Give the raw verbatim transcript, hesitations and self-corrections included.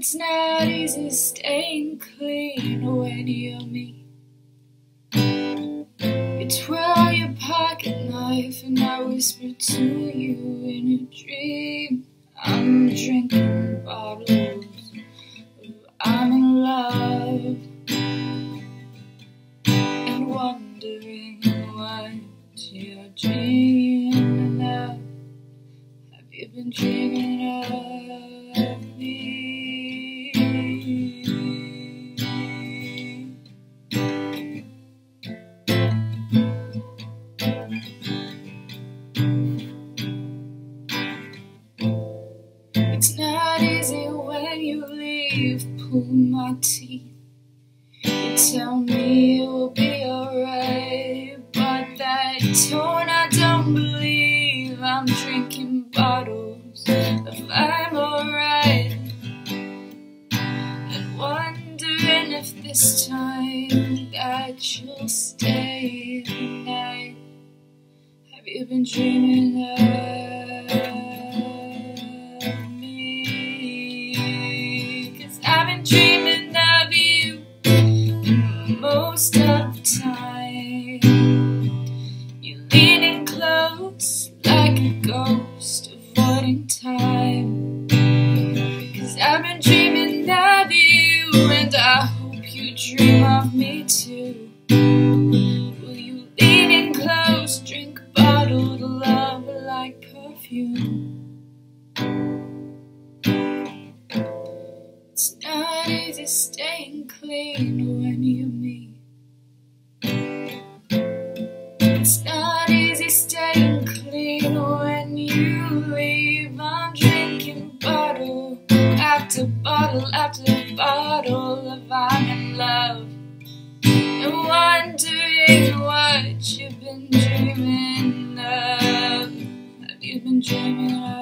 It's not easy staying clean when you're me. You twirl your pocket knife and I whisper to you in a dream. I'm drinking bottles of I'm in love and wondering what you're dreaming of. Have you been dreaming of me? It's not easy when you leave, pull my teeth. You tell me it will be alright, but that tone I don't believe. I'm drinking bottles of I'm alright and wondering if this time that you'll stay the night. Have you been dreaming of dreaming of you most of the time? You're leaning close like a ghost, avoiding time. Cause I've been dreaming of you, and I hope you dream of me too. Will you lean in close, drink bottled love like perfume? It's not easy staying clean when you're me. It's not easy staying clean when you leave. I'm drinking bottle after bottle after bottle of I'm in love and wondering what you've been dreaming of. Have you been dreaming of?